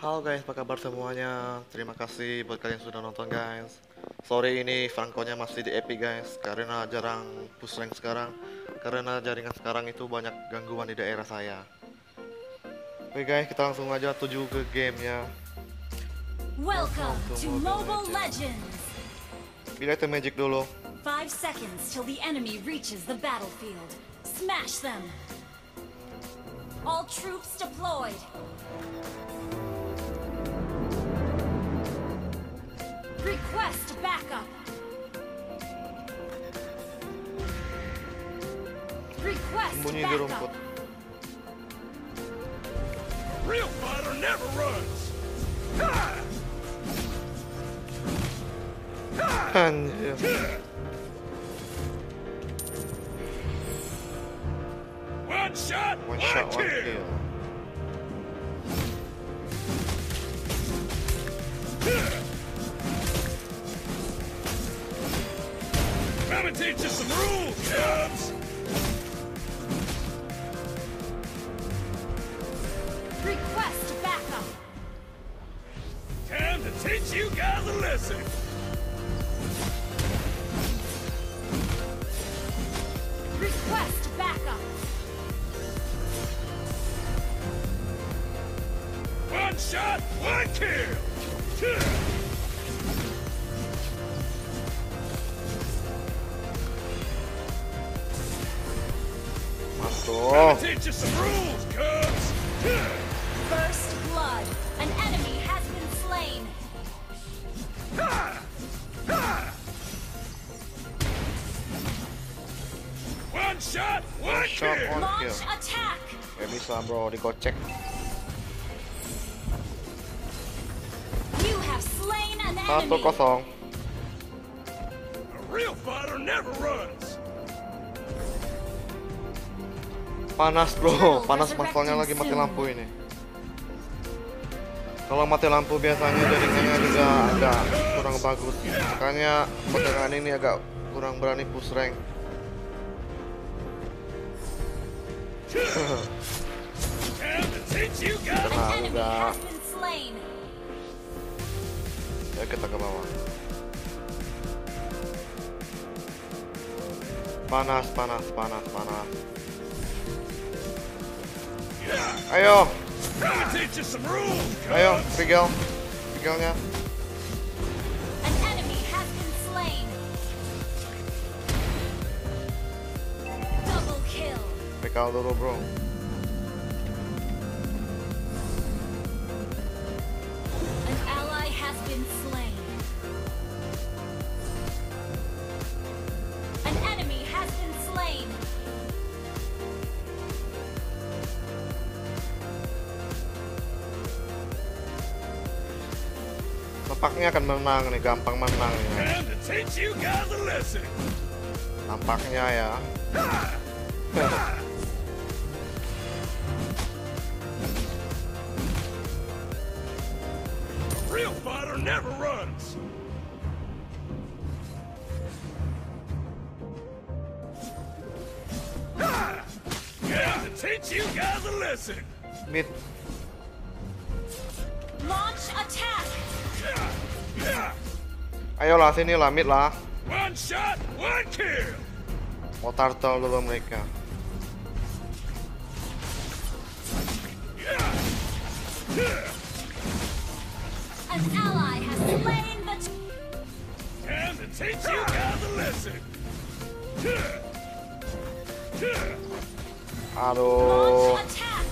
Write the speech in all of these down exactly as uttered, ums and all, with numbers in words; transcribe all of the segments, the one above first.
Halo guys, apa kabar semuanya? Terima kasih buat kalian yang sudah nonton guys. Sorry ini Franco-nya masih di Epic guys, karena jarang push rank sekarang. Karena jaringan sekarang itu banyak gangguan di daerah saya. Oke guys, kita langsung aja tuju ke gamenya. Welcome to Mobile Legends. Legends. Pilih item magic dulu. Five seconds till the enemy reaches the battlefield. Smash them. All troops deployed. Request backup. Request Sembunyi di backup. rumput. Real fighter never runs. Ha! Anjir. One shot, One one, shot, one kill. kill. Gonna teach you some rules, cubs. Request backup. Time to teach you guys a lesson. Request backup. One shot, one kill. Mantul. Gonna teach you some rules, cubs. First blood. An enemy has been slain. Ha! Ha! One shot, one One shot, kill. one- Launch kill. attack. Gak bisa bro, dikocek. You have slain an Satu enemy. kosong. A real fighter never runs. Panas bro, panas maskelnya lagi mati lampu ini. Kalau mati lampu biasanya jaringannya juga agak kurang bagus. Makanya belakangan ini agak kurang berani push rank. Time to teach you guys. An Nah, enemy udah. has been slain. Ya kita ke bawah. Panas, panas, panas, panas. Yeah. Ayo, Gonna teach you some rules, ayo, cubs. Rigel, Rigelnya. An enemy has been slain. Double kill. Rigel dulu bro. An ally has been slain. An enemy has been slain. Nampaknya akan menang nih, gampang menang nih. Time to teach you guys a lesson. Nampaknya ya. A real fighter never runs. Ha! Time to teach you guys a lesson. Mid, Launch attack. Yeah. Yeah. ayolah sini lah, mid lah. One shot, one kill. Mau turtle dulu mereka. Yeah. Yeah. An ally has slain the. Time to teach you guys a lesson. Yeah. Yeah. Aduh, Launch attack.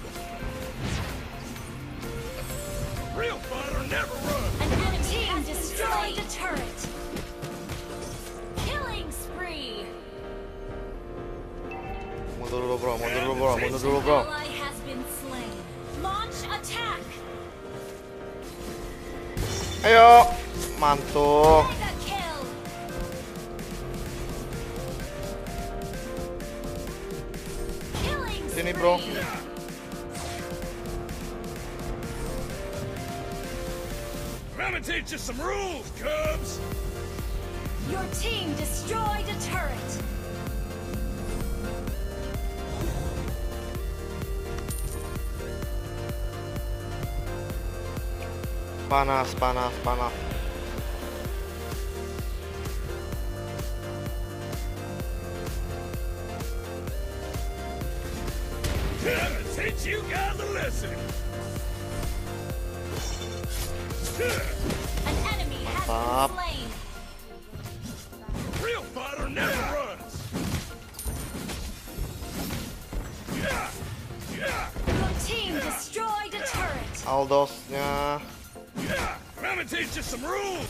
Real fighter never runs. An enemy has destroyed a turret. Killing spree. mundur dulu bro, mundur dulu bro, mundur dulu bro. An ally has been slain. Launch attack. Ayo, mantul. Mega kill. Killing Sini bro. spree. Gonna teach you some rules, cubs. Your team destroyed a turret. Panas, panas, panas. Gonna teach you guys a lesson. An enemy has Mantap. been slain. Real fighter never runs. Yeah, yeah, Your team destroyed a turret. Aldosnya. yeah. I'm gonna teach you some rules.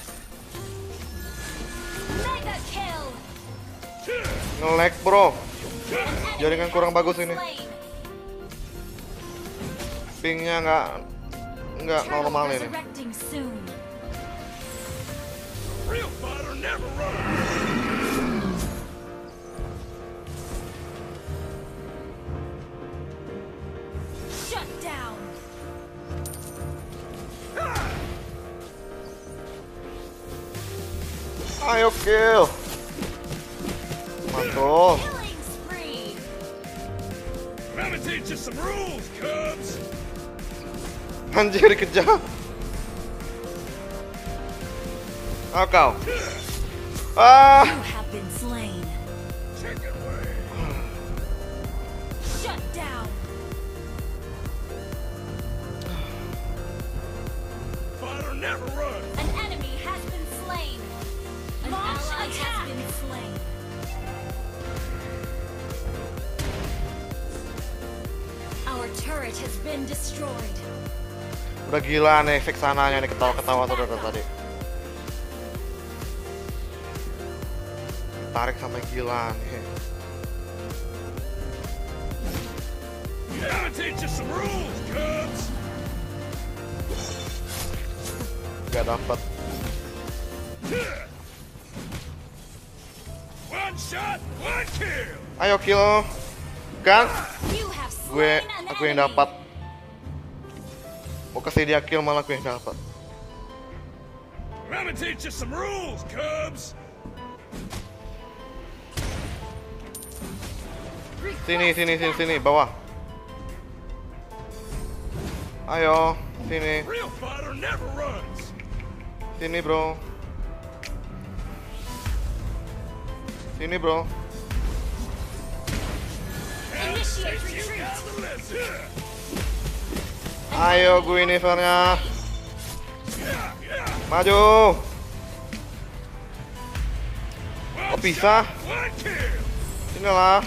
Mega kill. Nge-lag bro. An enemy Jaringan kurang has bagus been ini. slain. Pingnya nggak nggak Turtle normal ini. resurrecting soon. Real fighter never runs. Shut down. Ayo kill. Mantul. Killing spree. I'm gonna teach you some rules, Cubs. Anjir dikejar. Ah kau. Ah. You have been slain. Check it away. Shut down. Fighter never runs. An enemy has been slain. An ally has been slain. Our turret has been destroyed. Udah gila nih efek sananya nih, ketawa-ketawa tuh dari tadi. Tarik sampai gila nih. I'm gonna teach you some rules, Cubs. Gak dapet. One shot, one kill. Ayo kill. Kan? You have Gue, slain an aku yang enemy. dapat. Mau kasih dia kill malah aku yang dapat. I'm gonna teach you some rules, Cubs. Sini, sini, sini, sini, bawah. Ayo, sini, Real fighter never runs. sini bro. Sini bro. Initiate Teach you retreat. guys a lesson. Ayo Guinevere-nya. Yeah, yeah. Maju. One Oh, bisa? shot, one kill. Inilah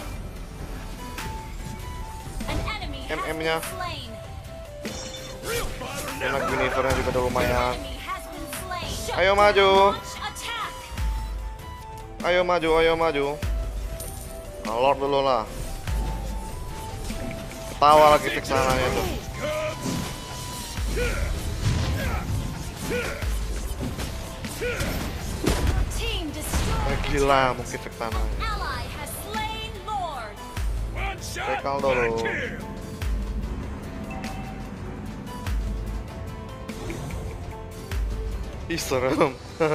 An enemy has M M-nya. been slain. Real fighter Enak never runs. Guinevere-nya juga udah lumayan. Enemy has been slain. Shut Ayo down. maju. Launch attack. Ayo maju, ayo maju. Lord dulu lah. Ketawa lagi Teach you efek some sananya tuh. rules, Cubs. Your team destroyed. Eh, gila mungkin efek sananya. Ally has slain Lord. One shot, Tekal one dulu. kill. Ih serem.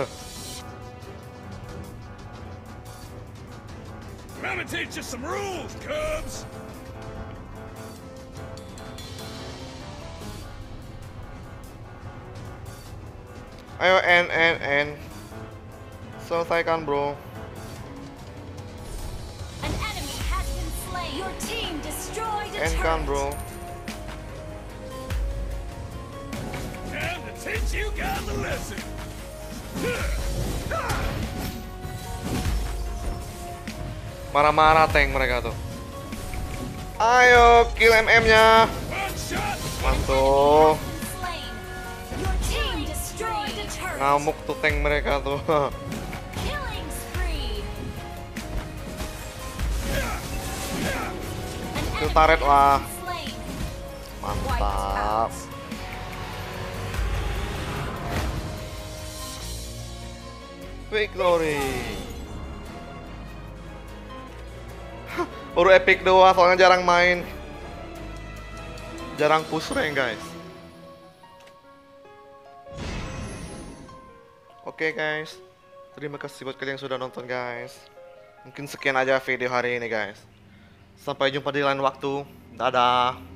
I'm gonna teach you some rules, Cubs. Ayo N N N. Selesaikan bro. An enemy has been slain. Your team destroyed a N kan turret. bro. Time to teach you guys a lesson. Marah-marah tank mereka tuh. Ayo kill M M-nya. One shot. Mantul. Been slain. Your team destroyed a turret. Ngamuk tuh tank mereka tuh. Killing spree. An Kill enemy turret has lah. been slain. Mantap. Victory. Baru epic doang, soalnya jarang main. Jarang push rank guys. Oke guys, terima kasih buat kalian yang sudah nonton guys. Mungkin sekian aja video hari ini guys. Sampai jumpa di lain waktu. Dadah.